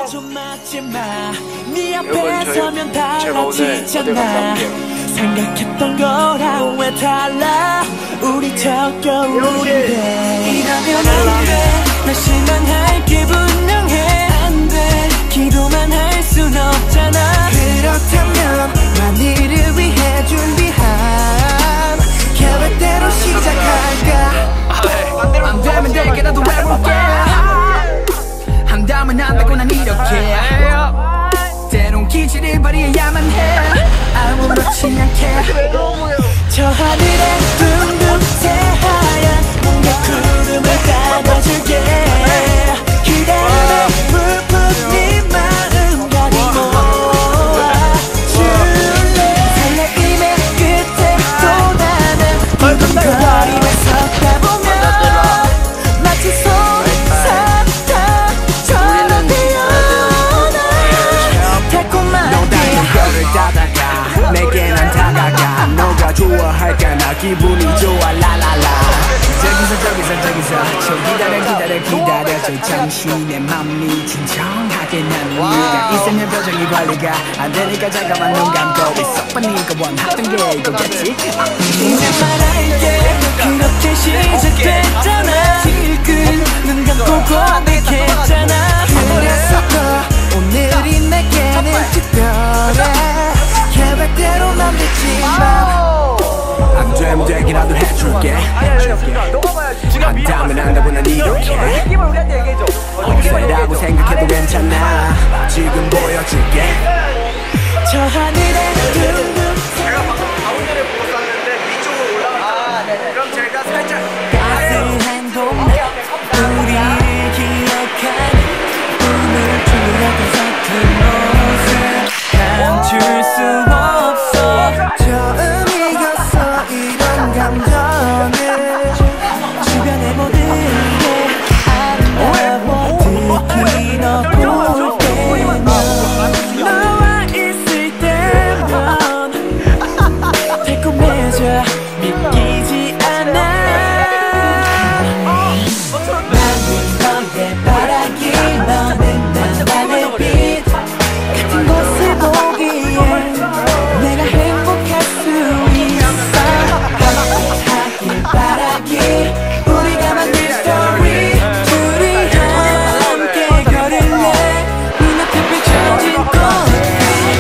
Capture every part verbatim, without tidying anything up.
여러분, 저희, 제가 오늘 어디 갔다 올게요. 생각했던 거랑 왜 달라? 우리 적겨울인데 이러면 안 돼. 날씨만 할게 분명해. 안 돼. 기도만 할 순 없잖아. 그렇다면 만일을 위해 준비한 계획대로 시작할까? 안 되면 되게라도 해볼게. 한다면 한다고 난 이렇게 때론 기질을 발휘해야만 해. 아무렇지 않게 저 하늘에 둥둥 새하얀 뭔가 구름을 따라줄게. 기다림에 불붙 네 마음 가득 모아줄래. 설레임의 끝에 또 나는 두근거림에 섰다 보면 마치 솜사탕처럼 피어나 달콤하게 별을 따다가 내게 난 다가가. 너가 좋아할까 나 기분이 좋아 라라라. 저기서 저기서 저기서 저 기다려 기다려 기다려 저 잠시 내 맘이 진정하게 난 네가 있으면 표정이 관리가 안 되니까 잠깐만 눈 감고 있어. 네가 원하던 게 이거겠지. 이제 말할게. 그렇게 시작됐잖아. 질끈 눈 감고 고백했잖아. 그래서 또 오늘이 내게는 특별해. 계획대로 난 됐지만 안 되면 되기라도 해줄게. 한다면 한다고 난 이렇게 억세라고 생각해도 괜찮아. 지금 보여줄게. 저 하늘에 둥둥 제가 방금 가운데를 보고 쐈는데 위쪽으로 올라갔잖아요. 그럼 제가 살짝 따스한 봄 우리를 기억하는 꿈을 줄여도 같은 모습 감출 수 없어. 처음이었어 이런 감정을. 주변의 모든 게 아름다워 특히 너 볼 때면 너와 있을 때면 달콤해져 믿기지 않아. 나는 너의 바라기 너는 난 나의 빛 같은 곳을 보기에 내가 행복할 수 있어. 행복하길 바라기 우리가 만든 스토리 둘이 함께 걸을래. 눈앞에 펼쳐진 꽃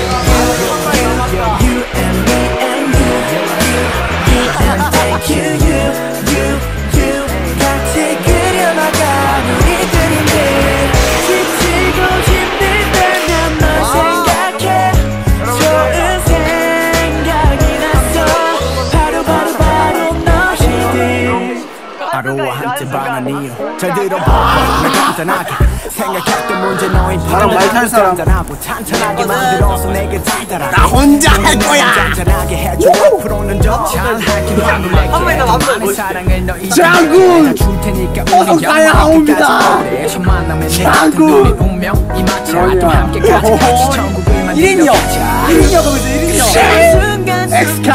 You and me and you You and thank you You You You 같이 그려나가 우리 그림들. 지치고 힘들다면 널 생각해. 좋은 생각이 났어. 바로 바로 바로 너희들. 하루와 함께 반한 이유 잘 들어봐. 내 간단하게 생각했던 문제 너희 나랑 말 탈 사람. 단단하고 탄탄하게 만들어서 내게 달달하. 나 혼자 할 거야. 잔잔하게 해줘. 앞으로는 더 잘하기로 한 걸 내게 많은 사랑을 너희 장군! 줄 테니까 어서 가야 하옵니다. 첫 만남에 내 같은 장군! 너의 운명 이 마차 또 함께 가자. 같이 천국을 일 인용 만들어 가자. 일 인용 하면서 일 인용 순간 엑스케이